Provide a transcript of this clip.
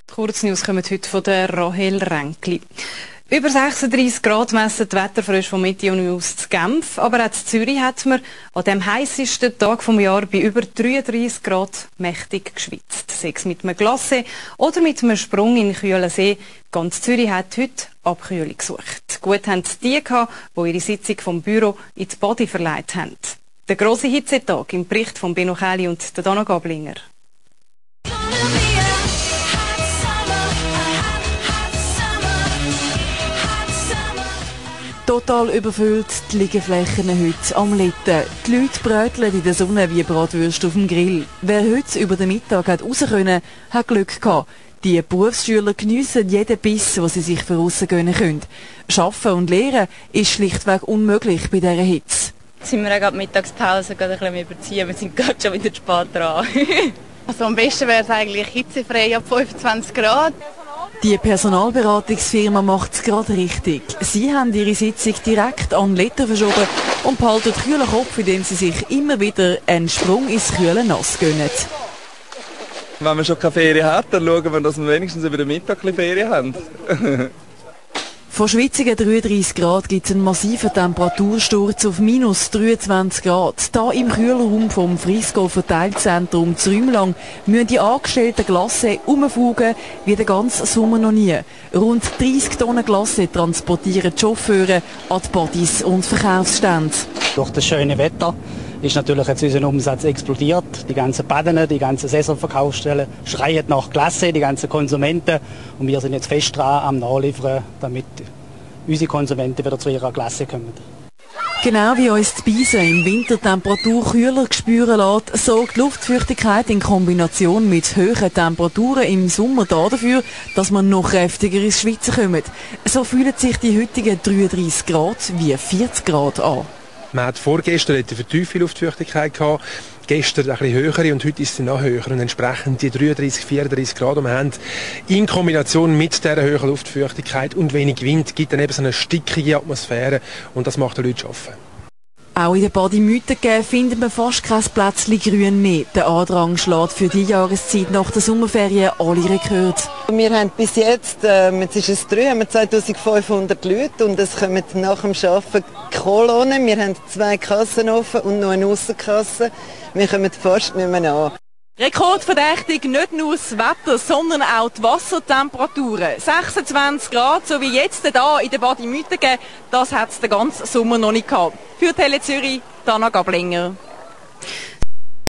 Die Kurznews kommen heute von der Rahel Ränkli. Über 36 Grad messen die Wetterfrösche von Meteo News zu Genf. Aber auch in Zürich hat man an dem heissesten Tag des Jahres bei über 33 Grad mächtig geschwitzt. Sei es mit einem Glacé oder mit einem Sprung in den kühlen See. Ganz Zürich hat heute Abkühlung gesucht. Gut haben die gehabt, die ihre Sitzung vom Büro in die Body verlegt haben. Der grosse Hitzetag im Bericht von Benno Käli und der Dana Gablinger. Total überfüllt die Liegeflächen heute am Litten. Die Leute bröteln in der Sonne wie Bratwürste auf dem Grill. Wer heute über den Mittag raus konnte, hat Glück gehabt. Die Berufsschüler geniessen jeden Biss, den sie sich für aussen gönnen können. Arbeiten und Lehren ist schlichtweg unmöglich bei dieser Hitze. Jetzt sind wir auch gerade Mittagspause gerade ein bisschen überziehen. Wir sind gerade schon wieder spät dran. Also am besten wäre es eigentlich hitzefrei ab 25 Grad. Die Personalberatungsfirma macht es gerade richtig. Sie haben ihre Sitzung direkt an Litten verschoben und behalten den kühlen Kopf, indem sie sich immer wieder einen Sprung ins kühle Nass gönnen. Wenn man schon keine Ferien hat, dann schauen wir, dass wir wenigstens über den Mittag ein bisschen Ferien haben. Von schwitzigen 33 Grad gibt es einen massiven Temperatursturz auf minus 23 Grad. Da im Kühlraum vom Frisco Verteilzentrum Zrümlang müssen die angestellten Glacé umfugen wie den ganzen Sommer noch nie. Rund 30 Tonnen Glacé transportieren die Chauffeure an die Bodys und Verkaufsstände. Durch das schöne Wetter ist natürlich jetzt unser Umsatz explodiert. Die ganzen Baden, die ganzen Saisonverkaufsstellen schreien nach Glacé, die ganzen Konsumenten. Und wir sind jetzt fest dran am Nachliefern, damit unsere Konsumenten wieder zu ihrer Glacé kommen. Genau wie uns die Beise im Winter Temperatur kühler spüren lässt, sorgt die Luftfeuchtigkeit in Kombination mit hohen Temperaturen im Sommer dafür, dass man noch kräftiger ins Schwitzen kommt. So fühlen sich die heutigen 33 Grad wie 40 Grad an. Man hat vorgestern eine vertiefte Luftfeuchtigkeit gehabt, gestern ein bisschen höhere und heute ist sie noch höher. Und entsprechend die 33, 34 Grad, die wir haben, in Kombination mit dieser höheren Luftfeuchtigkeit und wenig Wind, gibt dann eben so eine stickige Atmosphäre und das macht den Leuten zu arbeiten. Auch in der Badi Mütterge findet man fast kein Plätzchen grün mehr. Der Andrang schlägt für die Jahreszeit nach der Sommerferien alle Rekorde. Wir haben bis jetzt ist es 3, haben wir 2500 Leute und es kommen nach dem Arbeiten Kolonnen. Wir haben 2 Kassen offen und noch eine Aussenkasse. Wir kommen fast nicht mehr an. Rekordverdächtig nicht nur das Wetter, sondern auch die Wassertemperaturen. 26 Grad, so wie jetzt hier in der Badi Mütterge, das hat es den ganzen Sommer noch nicht gehabt. Für Tele Zürich, Dana Gablinger.